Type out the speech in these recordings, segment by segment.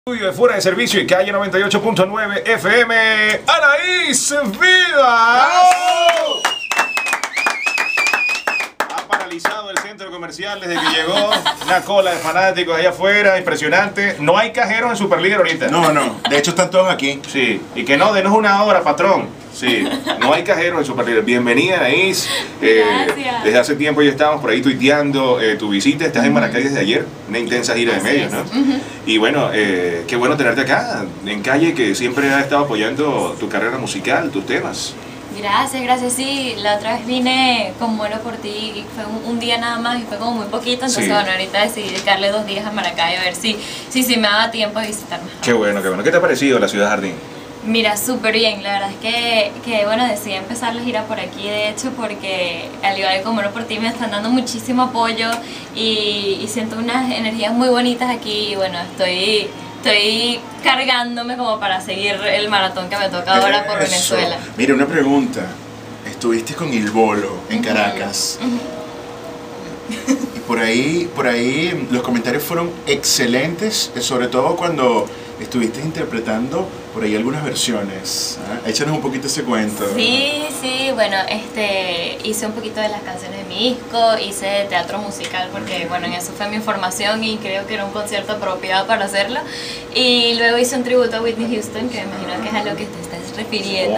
De fuera de servicio y calle 98.9 FM, Anaís Vivas. Ha paralizado el centro comercial desde que llegó. Una cola de fanáticos allá afuera, impresionante. No hay cajeros en Superlíder ahorita. No, de hecho están todos aquí. Sí, y que no, denos una hora, patrón. Sí, no hay cajeros en Superlíder. Bienvenida, Anaís. Gracias. Desde hace tiempo ya estábamos por ahí tuiteando tu visita. Estás en Maracay desde ayer, una intensa gira de medios, ¿no? Y bueno, qué bueno tenerte acá, en Calle, que siempre ha estado apoyando tu carrera musical, tus temas. Gracias, sí. La otra vez vine con Muero por ti y fue un día nada más y fue como muy poquito, entonces Sí. bueno, ahorita decidí dedicarle 2 días a Maracay a ver si me daba tiempo de visitarme. Qué bueno, qué bueno. ¿Qué te ha parecido la ciudad jardín? Mira, súper bien, la verdad es que bueno, decidí empezar la gira por aquí, de hecho, porque al igual que con Muero por ti me están dando muchísimo apoyo y siento unas energías muy bonitas aquí y bueno, estoy cargándome como para seguir el maratón que me toca ahora por Eso. Venezuela. Mira, una pregunta. Estuviste con Il Bolo en Caracas. Y por ahí los comentarios fueron excelentes, sobre todo cuando estuviste interpretando por ahí algunas versiones. ¿Ah? Échanos un poquito ese cuento. Sí, bueno, hice un poquito de las canciones de mi disco, hice teatro musical porque, bueno, en eso fue mi formación y creo que era un concierto apropiado para hacerlo. Y luego hice un tributo a Whitney Houston, que me imagino que es a lo que te estás refiriendo.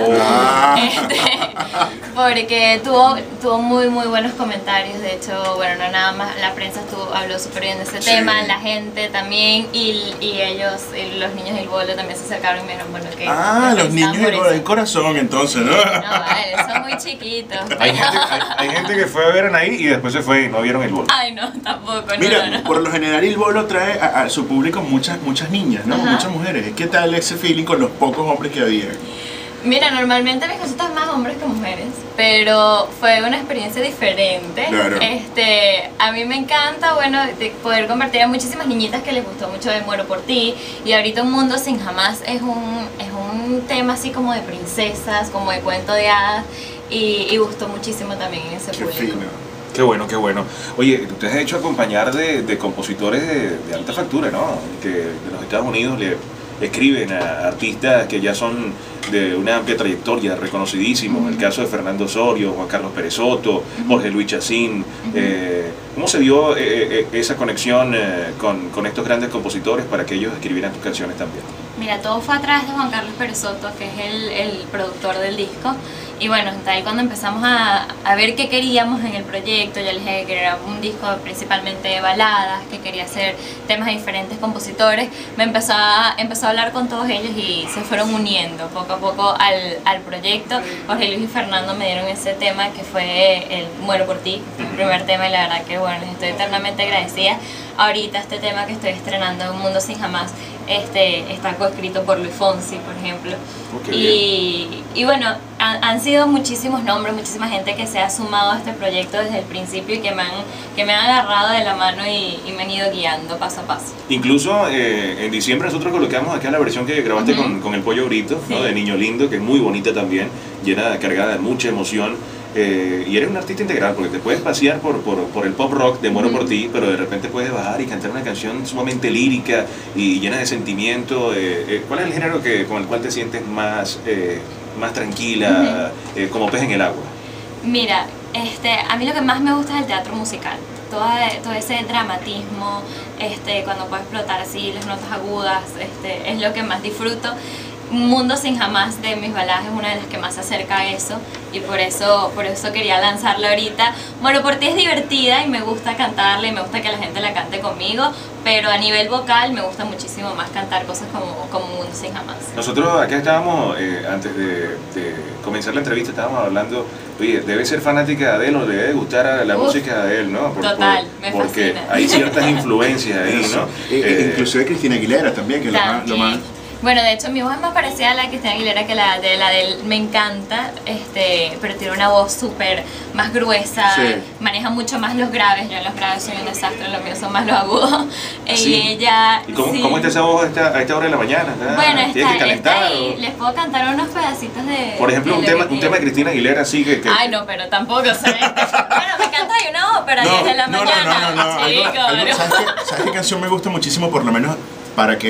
Porque tuvo muy buenos comentarios. De hecho, bueno, no nada más, la prensa habló súper bien de ese tema, la gente también, y ellos, los niños del bolo también se acercaron y me dijeron, bueno, que Los niños del corazón, entonces, ¿no? No, vale, son muy chiquitos. Hay gente que fue a ver a Anaís y después se fue y no vieron el bolo. Ay, no, tampoco, Mira, no. por lo general Il Bolo trae a su público muchas niñas, ¿no? Muchas mujeres. ¿Qué tal ese feeling con los pocos hombres que había? Mira, normalmente mis conciertos más hombres que mujeres, pero fue una experiencia diferente. Claro. A mí me encanta, bueno, de poder convertir a muchísimas niñitas que les gustó mucho de Muero por ti, y ahorita Un Mundo Sin Jamás es un tema así como de princesas, como de cuento de hadas, y gustó muchísimo también en ese Qué público. fino. Qué bueno, qué bueno. Oye, tú te has hecho acompañar de compositores de alta factura, ¿no? Que de los Estados Unidos le escriben a artistas que ya son de una amplia trayectoria, reconocidísimos. El caso de Fernando Osorio, Juan Carlos Pérez Soto, Jorge Luis Chacín. ¿Cómo se dio esa conexión con estos grandes compositores para que ellos escribieran tus canciones también? Mira, todo fue a través de Juan Carlos Pérez Soto, que es el productor del disco. Y bueno, ahí cuando empezamos a ver qué queríamos en el proyecto, yo les dije que era un disco principalmente de baladas, que quería hacer temas de diferentes compositores, me empezó a hablar con todos ellos y se fueron uniendo poco a poco al proyecto. Jorge Luis y Fernando me dieron ese tema que fue el Muero por ti, el primer tema, y la verdad que bueno, les estoy eternamente agradecida. Ahorita este tema que estoy estrenando, Un Mundo Sin Jamás, está coescrito por Luis Fonsi, por ejemplo. Y bueno, han sido muchísimos nombres, muchísima gente que se ha sumado a este proyecto desde el principio y que me han agarrado de la mano y me han ido guiando paso a paso. Incluso en diciembre nosotros colocamos acá la versión que grabaste con el Pollo Brito, ¿no? De Niño Lindo, que es muy bonita también, cargada de mucha emoción. Y eres un artista integral porque te puedes pasear por el pop rock de Muero por ti, pero de repente puedes bajar y cantar una canción sumamente lírica y llena de sentimiento. ¿Cuál es el género con el cual te sientes más tranquila, como pez en el agua? Mira, a mí lo que más me gusta es el teatro musical. Todo ese dramatismo, cuando puedo explotar así las notas agudas, es lo que más disfruto. Un Mundo Sin Jamás de mis baladas es una de las que más se acerca a eso, y por eso quería lanzarla ahorita. Bueno, por ti es divertida y me gusta cantarla y me gusta que la gente la cante conmigo, pero a nivel vocal me gusta muchísimo más cantar cosas como Un Mundo Sin Jamás. Nosotros acá estábamos, antes de comenzar la entrevista, estábamos hablando, oye, debe ser fanática de Adele o le debe gustar la música de Adele, ¿no? Total, me porque fascina. hay ciertas influencias ahí, ¿no? Inclusive Cristina Aguilera también, que es lo más... Bueno, de hecho mi voz es más parecida a la de Cristina Aguilera que la de él. Me encanta, pero tiene una voz súper más gruesa, maneja mucho más los graves. Yo en los graves soy un desastre, los míos son más los agudos. ¿Sí? Y ella... ¿Y cómo está esa voz a esta hora de la mañana? Bueno, ¿Tienes que calentar? está ahí. Les puedo cantar unos pedacitos de... Por ejemplo, un tema de Cristina Aguilera así que... Ay, no, pero tampoco, ¿sabes? Bueno, me canta de una ópera a 10 de la mañana. ¿Sabes qué canción me gusta muchísimo, por lo menos para que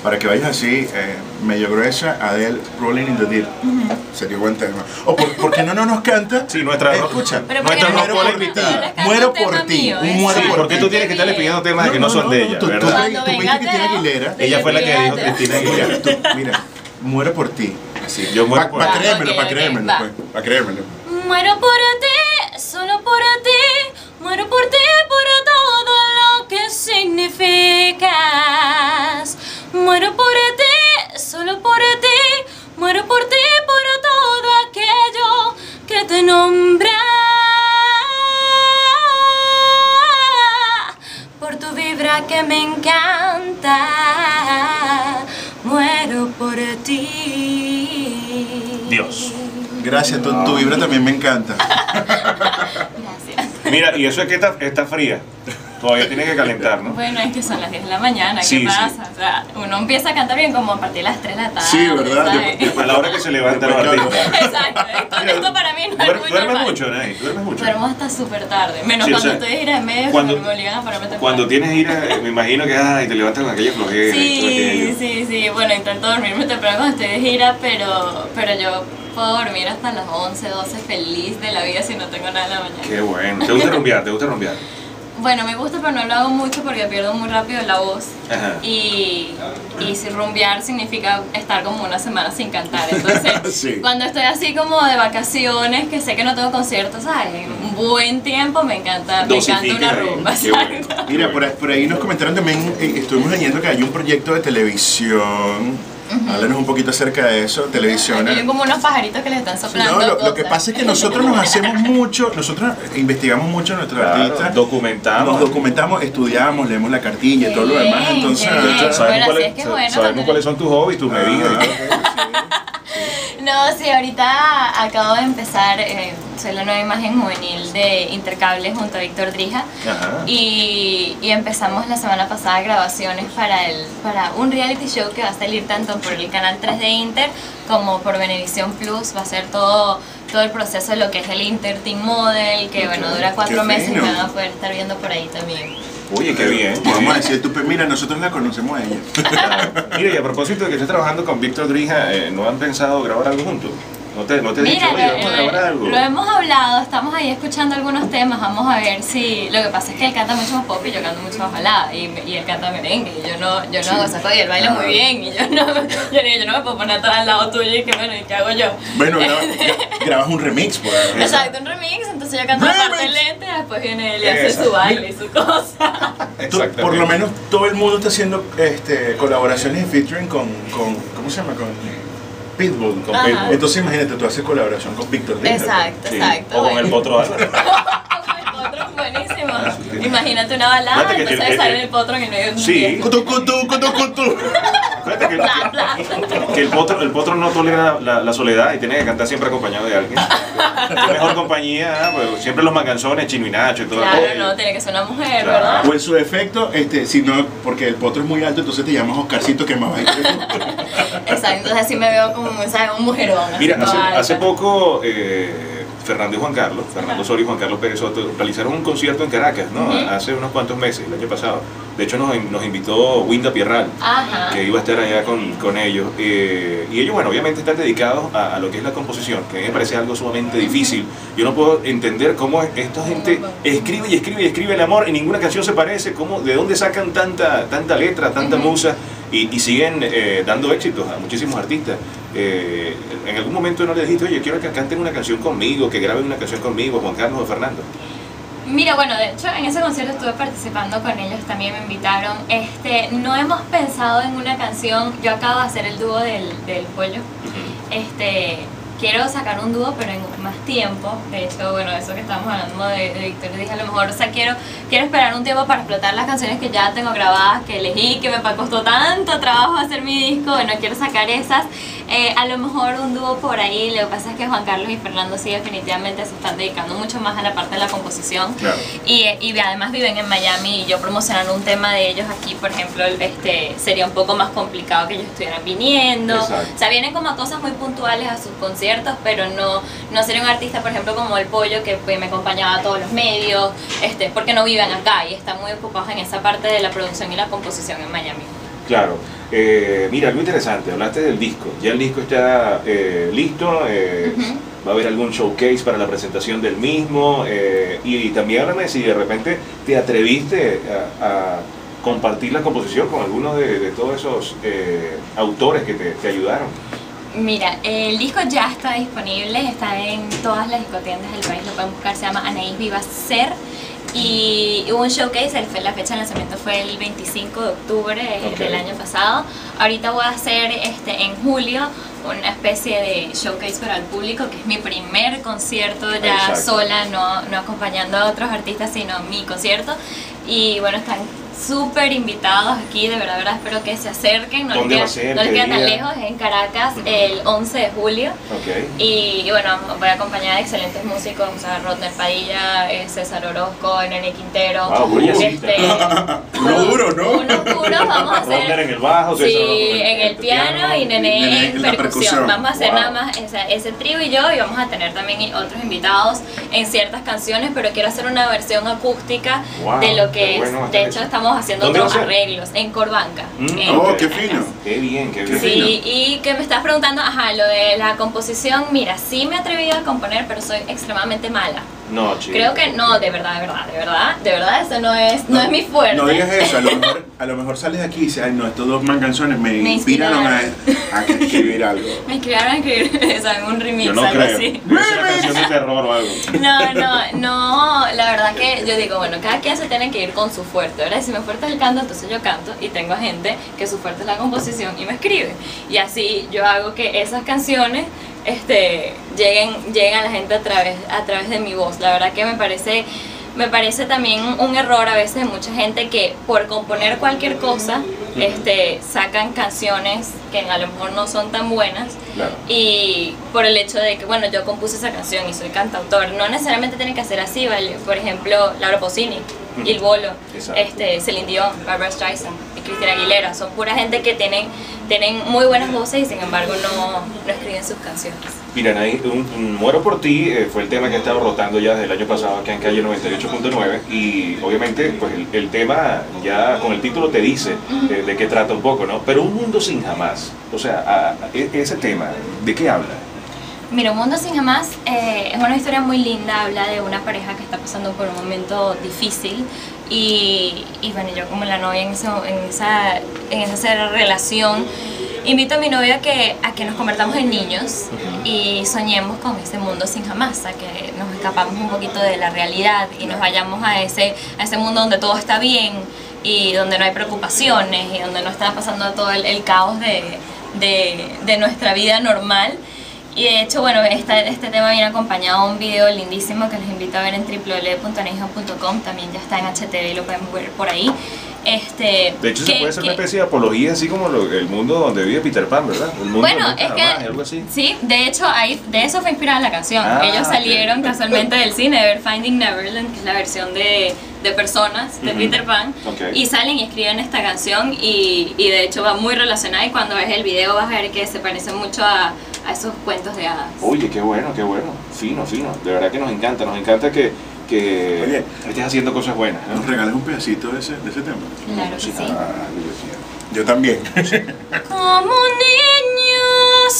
para que vayas así, medio gruesa, Adele, Rolling in the Deep. Sería buen tema. O por qué no nos canta? Sí, nuestra escucha, Pero nuestra ¿por qué rock no invitada. Muero por ti, un muero Sí, por porque ti. tú tienes que estarle pidiendo temas que no son de ella, tú ¿verdad? tú viste Cristina Aguilera. Ella fue la que dijo Cristina Aguilera. Mira, muero por ti. Así. Yo muero por Pa' ti. creérmelo, Ok, pa' ok, creérmelo, va. pues, pa' creérmelo. Muero por ti, solo por ti, muero por ti, por todo lo que significas. Muero por ti, solo por ti, muero por ti, por todo aquello que te nombra. Por tu vibra que me encanta, muero por ti. Dios. Gracias, tu vibra también me encanta. Gracias. Mira, y eso es que está fría. Todavía tiene que calentar, ¿no? Bueno, es que son las 10 de la mañana, ¿qué Sí, sí. pasa? O sea, uno empieza a cantar bien como a partir de las 3 de la tarde. Sí, ¿verdad? ¿sabes? A la hora que se levantan los artistas. Exacto, esto para mí no es muy Duermes normal. mucho, Nay, duermes mucho. Duermo hasta súper tarde, menos Sí, o cuando sea, estoy de gira de medios, cuando- cuando me obligan a pararme temprano. Cuando tienes gira, me imagino que te levantas con aquella flojera y todo Sí, aquello. sí, bueno, intento dormirme temprano cuando estoy de gira, pero yo puedo dormir hasta las 11, 12 feliz de la vida si no tengo nada en la mañana. Qué bueno. ¿Te gusta rumbear? ¿Te gusta rumbear? Bueno, me gusta, pero no lo hago mucho porque pierdo muy rápido la voz. Ajá. Y si rumbear significa estar como una semana sin cantar. Entonces, Sí. cuando estoy así como de vacaciones, que sé que no tengo conciertos, ¿sabes? Un buen tiempo me encanta Dosifica una ahí. rumba. Qué bueno. exacto. Mira, por ahí nos comentaron también, estuvimos leyendo que hay un proyecto de televisión. Háblanos un poquito acerca de eso, televisión. Hay como unos pajaritos que les están soplando. No, lo que cosas. pasa es que nosotros nos hacemos mucho, nosotros investigamos mucho a nuestros Claro, artistas, documentamos. nos documentamos, estudiamos, leemos la cartilla y todo lo demás, Bien, entonces... qué bien. Sabemos, Bueno, cuáles, así es que bueno sabemos también. cuáles son tus hobbies, tus medidas y todo. No, sí, ahorita acabo de empezar, soy la nueva imagen juvenil de Intercable junto a Víctor Drija. Ajá. Y empezamos la semana pasada grabaciones para un reality show que va a salir tanto por el canal 3 de Inter como por Venevisión Plus. Va a ser todo el proceso de lo que es el Inter Teen Model, que bueno, dura 4 Qué meses y fino. me van a poder estar viendo por ahí también. Oye, qué bien. qué Vamos bien. a decir, mira, nosotros la conocemos a ella. Claro. Mira, y a propósito de que estés trabajando con Víctor Drija, ¿no han pensado grabar algo juntos? ¿No te he dicho, oye, vamos a grabar algo? lo hemos hablado, estamos ahí escuchando algunos temas, vamos a ver si... Lo que pasa es que él canta mucho más pop y yo canto mucho más balada, y él canta merengue, y yo no hago esa cosa, y él baila muy bien, y yo no me puedo poner todo al lado tuyo y que bueno, ¿y qué hago yo? Bueno, grabas un remix, pues. Exacto, un remix, entonces yo canto la parte Remix. lenta y después viene él y hace Exacto. su baile y su cosa. Exactamente. Por lo menos todo el mundo está haciendo colaboraciones y featuring con ¿cómo se llama? Con Pitbull. Con Ajá. Pitbull. Entonces imagínate, tú haces colaboración con Víctor Drija. Exacto, Sí. exacto. O con el bueno. Potro Álvarez. Otro buenísimo. Imagínate una balada, Fíjate que entonces el- sale el potro en el medio de un Sí. día. Cutu, cutu, cutu, cutu. Fíjate que, Bla, bla. que el potro no tolera la soledad y tiene que cantar siempre acompañado de alguien. Qué mejor compañía, pues, siempre los manganzones, Chino y Nacho y todo. Claro, aquello. no, tiene que ser una mujer, Claro. ¿verdad? O en su defecto, si no, porque el potro es muy alto, entonces te llamas Oscarcito que más bajito. Exacto, entonces así me veo como ¿sabes? Un mujerón. así Mira, toda alta. hace poco Fernando y Juan Carlos, Fernando Soria y Juan Carlos Pérez Soto, realizaron un concierto en Caracas, ¿no? Ujú. Hace unos cuantos meses, el año pasado. De hecho, nos invitó Winda Pierral, Ajá. que iba a estar allá con ellos. Y ellos, bueno, obviamente están dedicados a lo que es la composición, que a mí me parece algo sumamente difícil. Yo no puedo entender cómo esta gente escribe y escribe y escribe el amor y ninguna canción se parece, de dónde sacan tanta letra, tanta musa y siguen dando éxitos a muchísimos artistas. En algún momento no le dijiste, oye, quiero que canten una canción conmigo, que graben una canción conmigo, Juan Carlos o Fernando. Mira, bueno, de hecho en ese concierto estuve participando con ellos, también me invitaron. No hemos pensado en una canción, yo acabo de hacer el dúo del pollo. Quiero sacar un dúo, pero en más tiempo. De hecho, bueno, eso que estamos hablando de Víctor, dije a lo mejor, o sea, quiero esperar un tiempo para explotar las canciones que ya tengo grabadas, que elegí, que me costó tanto trabajo hacer mi disco. Bueno, quiero sacar esas. A lo mejor un dúo por ahí. Lo que pasa es que Juan Carlos y Fernando sí definitivamente se están dedicando mucho más a la parte de la composición. Claro. Y además viven en Miami y yo promocionando un tema de ellos aquí, por ejemplo, sería un poco más complicado que ellos estuvieran viniendo. Exacto. O sea, vienen como a cosas muy puntuales a sus conciertos, pero no sería un artista, por ejemplo, como El Pollo, que pues, me acompañaba a todos los medios, porque no viven acá y están muy ocupados en esa parte de la producción y la composición en Miami. Claro. Mira, algo interesante, hablaste del disco. Ya el disco está listo. Va a haber algún showcase para la presentación del mismo. Y también háblame si de repente te atreviste a compartir la composición con algunos de todos esos autores que te ayudaron. Mira, el disco ya está disponible, está en todas las discotiendas del país, lo pueden buscar, se llama Anaís Viva Ser. Y hubo un showcase, la fecha de lanzamiento fue el 25 de octubre del año pasado. Ahorita voy a hacer en julio una especie de showcase para el público, que es mi primer concierto ya sola, no acompañando a otros artistas, sino mi concierto. Y bueno, están súper invitados aquí, de verdad espero que se acerquen. No les queda tan lejos, es en Caracas el 11 de julio. Y bueno, voy a acompañar a excelentes músicos, o sea, Rodner Padilla, César Orozco, Nene Quintero. Uno duro, ¿no? Unos duros, vamos a hacer. Rodner en el bajo, César en el piano y Nene en percusión. Vamos a hacer nada más ese trío y yo, y vamos a tener también otros invitados en ciertas canciones, pero quiero hacer una versión acústica de lo que es. De hecho, estamos haciendo otros arreglos en Corbanca. ¡Qué fino! ¡Qué bien, qué bien! Sí, y que me estás preguntando, lo de la composición, mira, sí me he atrevido a componer, pero soy extremadamente mala. No, chico. Creo que no, de verdad, eso no es mi fuerte. No digas eso, a lo mejor sales de aquí y dices, no, estos dos canciones me inspiraron a escribir algo. Me inspiraron a escribir, un remix, yo no algo creo. así. Debe ser una canción de terror o algo. No, la verdad que yo digo, bueno, cada quien se tiene que ir con su fuerte, ¿verdad? Si mi fuerte es el canto, entonces yo canto, y tengo gente que su fuerte es la composición y me escribe. Y así yo hago que esas canciones lleguen a la gente a través de mi voz. La verdad que me parece también un error a veces de mucha gente que por componer cualquier cosa sacan canciones que a lo mejor no son tan buenas. Claro. Y por el hecho de que, bueno, yo compuse esa canción y soy cantautor, no necesariamente tiene que ser así, ¿vale? Por ejemplo, Laura Pausini, Il Bolo, Celine Dion, Barbra Streisand y Cristina Aguilera, son pura gente que tienen muy buenas voces y sin embargo no escriben sus canciones. Mira, Anaís, Muero por ti fue el tema que ha estado rotando ya desde el año pasado acá en Calle 98.9 y obviamente pues el tema ya con el título te dice de qué trata un poco, ¿no? Pero Un Mundo Sin Jamás, o sea, ese tema, ¿de qué habla? Mira, Un Mundo Sin Jamás es una historia muy linda, habla de una pareja que está pasando por un momento difícil y bueno, yo como la novia en esa relación, invito a mi novio a que nos convertamos en niños y soñemos con ese mundo sin jamás, a que nos escapamos un poquito de la realidad y nos vayamos a ese mundo donde todo está bien y donde no hay preocupaciones y donde no está pasando todo el caos de nuestra vida normal. Y de hecho, bueno, este tema viene acompañado de un video lindísimo que les invito a ver en www.aneijo.com, también ya está en HTV y lo pueden ver por ahí. De hecho, se puede hacer una especie de apología, así como el mundo donde vive Peter Pan, ¿verdad? El mundo es que, algo así. Sí, de hecho, de eso fue inspirada la canción. Ellos salieron casualmente del cine de ver Finding Neverland, que es la versión de personas de Peter Pan, y salen y escriben esta canción y de hecho va muy relacionada y cuando ves el video vas a ver que se parece mucho a esos cuentos de hadas. Oye, qué bueno, fino, de verdad que nos encanta que estés haciendo cosas buenas, ¿no? ¿Nos regalas un pedacito de ese tema? Claro que sí. Yo también. Como niños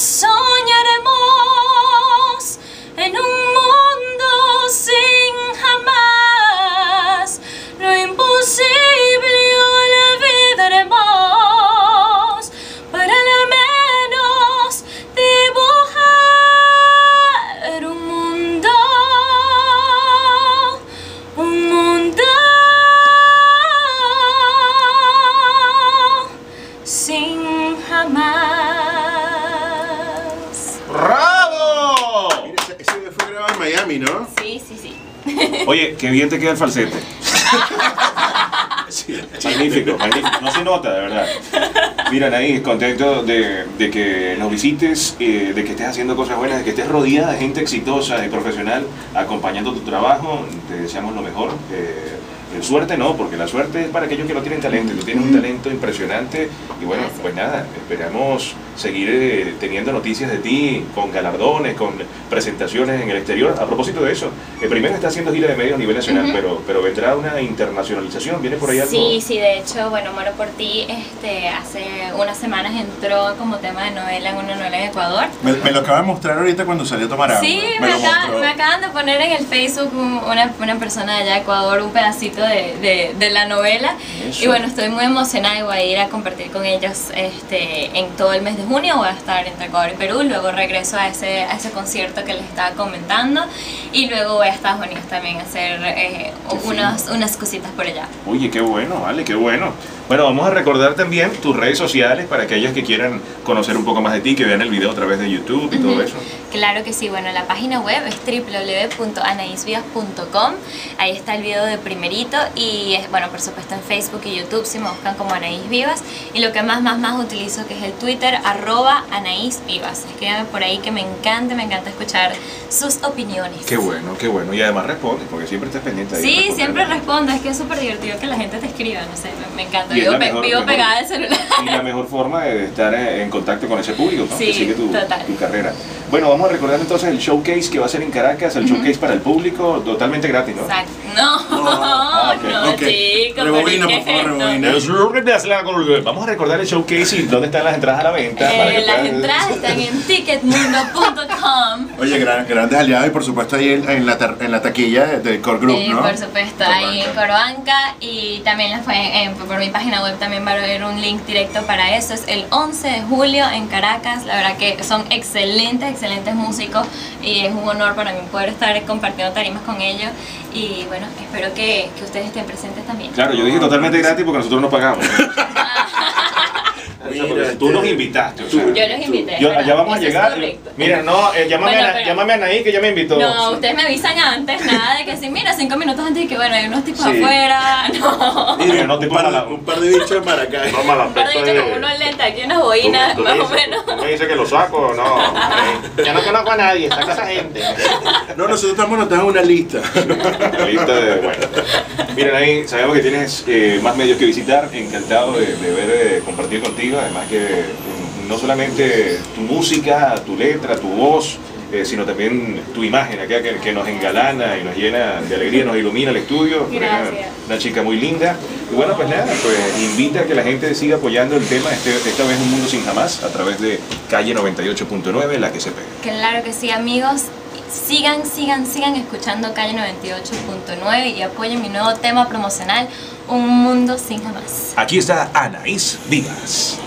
soñaremos en un mundo sin jamás, lo imposible olvidaremos para al menos dibujar un mundo sin jamás. ¡Bravo! Mira, ese fue grabado en Miami, ¿no? Sí. Oye, qué bien te queda el falsete. Sí, magnífico, no se nota, de verdad. Mira, Anaís, contento de que nos visites, de que estés haciendo cosas buenas, de que estés rodeada de gente exitosa y profesional acompañando tu trabajo. Te deseamos lo mejor. Suerte no, porque la suerte es para aquellos que no tienen talento, y tú tienes un talento impresionante, y bueno, pues nada, esperamos seguir teniendo noticias de ti, con galardones, con presentaciones en el exterior. A propósito de eso, primero está haciendo gira de medios a nivel nacional, pero vendrá una internacionalización, ¿viene por ahí algo? Sí, de hecho, bueno, Muero por ti, hace unas semanas entró como tema de novela en una novela en Ecuador. Me lo acaba de mostrar ahorita cuando salió a tomar agua. Sí, me acaban de poner en el Facebook una persona de allá de Ecuador un pedacito de la novela. Eso. Y bueno, estoy muy emocionada y voy a ir a compartir con ellos en todo el mes de junio. Voy a estar entre Ecuador y Perú, luego regreso a ese concierto que les estaba comentando y luego voy a Estados Unidos también a hacer unas cositas por allá. Oye, qué bueno, vale, qué bueno. Bueno, vamos a recordar también tus redes sociales para aquellos que quieran conocer un poco más de ti, que vean el video a través de YouTube y todo eso. Claro que sí, bueno, la página web es www.anaisvivas.com. Ahí está el video de primerito y bueno, por supuesto en Facebook y YouTube si me buscan como Anaís Vivas, y lo que más utilizo que es el Twitter @AnaísVivas. Escríbanme por ahí que me encanta escuchar sus opiniones. Qué bueno, y además respondes porque siempre estás pendiente ahí. Sí, siempre respondo, es que es súper divertido que la gente te escriba, no sé, me encanta. Vivo pegada al celular. Y la mejor forma de estar en contacto con ese público, ¿no? Sí, que sigue tu carrera. Bueno, vamos a recordar entonces el showcase que va a ser en Caracas, el showcase para el público, totalmente gratis, ¿no? Exacto. No, chicos. Rebobina, por favor, rebobina. Vamos a recordar el showcase y dónde están las entradas a la venta. Las entradas están en ticketmundo.com. Oye, grandes aliados y por supuesto ahí en la taquilla del Core Group, ¿no? Por supuesto, ahí en Corobanca, y también por mi página web también va a haber un link directo para eso. Es el 11 de julio en Caracas. La verdad que son excelentes músicos y es un honor para mí poder estar compartiendo tarimas con ellos, y bueno, espero que ustedes estén presentes también. Claro, yo dije totalmente gratis porque nosotros no pagamos. Mira, tú nos invitaste, o sea, yo los invité. Allá vamos a llegar. Mira, no, llámame a Anaí que ya me invitó. No, ustedes me avisan antes, nada de que si, mira, 5 minutos antes y que bueno, hay unos tipos afuera. No. Mira, un par de bichos en Maracay. Un par de bichos con unos lentes aquí, unas boinas, más o menos. ¿Tú me dices que lo saco? No. Ya no conozco a nadie, está con esa gente. No, nosotros estamos anotados en una lista. Una lista de, bueno. Miren, ahí sabemos que tienes más medios que visitar. Encantado de ver, compartir contigo. Además que no solamente tu música, tu letra, tu voz, sino también tu imagen acá que nos engalana y nos llena de alegría, nos ilumina el estudio. Gracias. Una chica muy linda. Y bueno, pues nada, pues invita a que la gente siga apoyando el tema, esta vez Un Mundo Sin Jamás, a través de Calle 98.9, la que se pega. Claro que sí, amigos. Sigan escuchando Calle 98.9 y apoyen mi nuevo tema promocional, Un Mundo Sin Jamás. Aquí está Anaís Vivas.